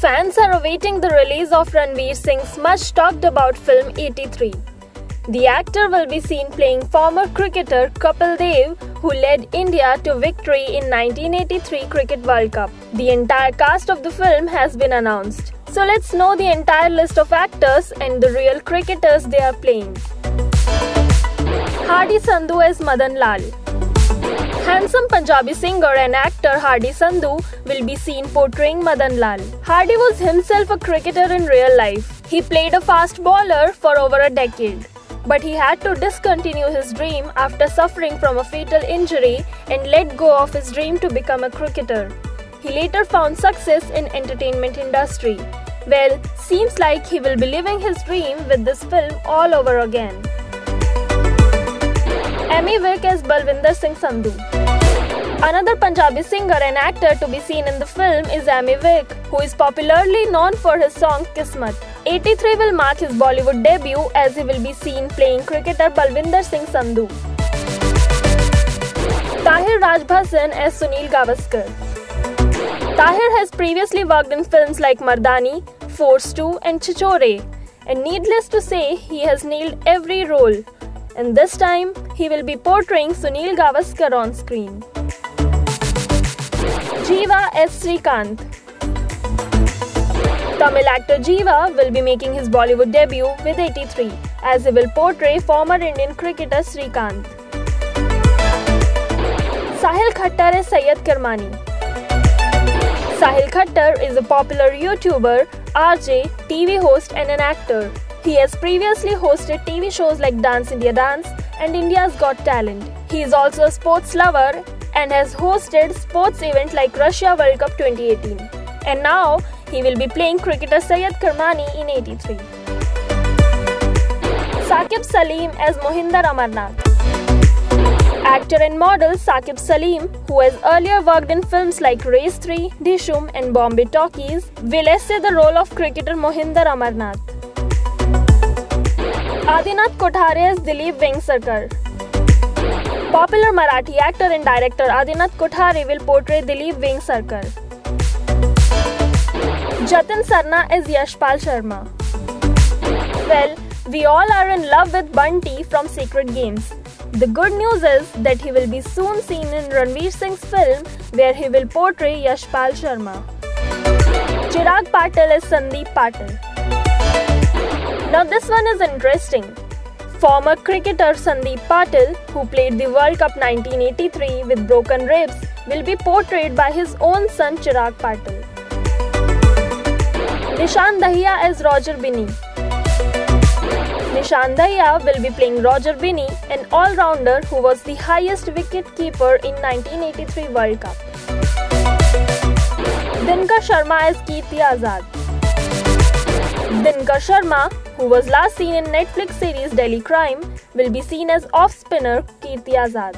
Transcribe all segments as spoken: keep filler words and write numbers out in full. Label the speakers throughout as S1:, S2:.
S1: Fans are awaiting the release of Ranveer Singh's much talked about film eighty-three. The actor will be seen playing former cricketer Kapil Dev, who led India to victory in nineteen eighty-three Cricket World Cup. The entire cast of the film has been announced. So let's know the entire list of actors and the real cricketers they are playing. Hardy Sandhu as Madan Lal. Handsome Punjabi singer and actor Hardy Sandhu will be seen portraying Madan Lal. Hardy was himself a cricketer in real life. He played a fast bowler for over a decade. But he had to discontinue his dream after suffering from a fatal injury and let go of his dream to become a cricketer. He later found success in entertainment industry. Well, seems like he will be living his dream with this film all over again. Amy Vick as Balwinder Singh Sandhu. Another Punjabi singer and actor to be seen in the film is Amy Vick, who is popularly known for his song Kismat. eighty-three will mark his Bollywood debut as he will be seen playing cricketer Balwinder Singh Sandhu. Tahir Rajbhasan as Sunil Gavaskar. Tahir has previously worked in films like Mardani, Force two and Chichore, and needless to say, he has nailed every role. And this time, he will be portraying Sunil Gavaskar on screen. Jeeva as Srikanth. Tamil actor Jeeva will be making his Bollywood debut with eighty-three, as he will portray former Indian cricketer Srikanth. Sahil Khattar as Syed Kirmani. Sahil Khattar is a popular YouTuber, R J, T V host and an actor. He has previously hosted T V shows like Dance India Dance and India's Got Talent. He is also a sports lover and has hosted sports events like Russia World Cup twenty eighteen. And now, he will be playing cricketer Syed Kirmani in eighty-three. Saqib Salim as Mohinder Amarnath. Actor and model Saqib Salim, who has earlier worked in films like Race three, Dishum and Bombay Talkies, will essay the role of cricketer Mohinder Amarnath. Adinath Kothare as Dileep Vengsarkar. Popular Marathi actor and director Adinath Kothare will portray Dileep Vengsarkar. Jatin Sarna as Yashpal Sharma. Well, we all are in love with Bunty from Sacred Games. The good news is that he will be soon seen in Ranveer Singh's film where he will portray Yashpal Sharma. Chirag Patil as Sandeep Patil. Now this one is interesting. Former cricketer Sandeep Patil, who played the World Cup nineteen eighty-three with broken ribs, will be portrayed by his own son Chirag Patil. Nishan Dahiya as Roger Binny. Nishan Dahiya will be playing Roger Binny, an all-rounder who was the highest wicket-keeper in nineteen eighty-three World Cup. Dinkar Sharma as Kirti Azad. Dinkar Sharma, who was last seen in Netflix series Delhi Crime, will be seen as off-spinner Kirti Azad.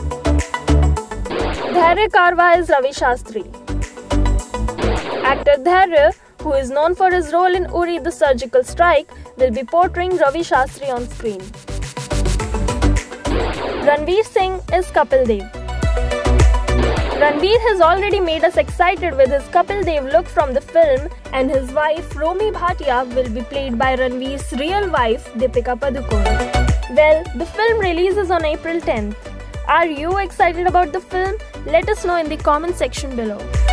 S1: Dhairya Karwa as Ravi Shastri. Actor Dhairya, who is known for his role in Uri the Surgical Strike, will be portraying Ravi Shastri on screen. Ranveer Singh is Kapil Dev. Ranveer has already made us excited with his Kapil Dev look from the film, and his wife Romi Bhatia will be played by Ranveer's real wife Deepika Padukone. Well, the film releases on April tenth. Are you excited about the film? Let us know in the comment section below.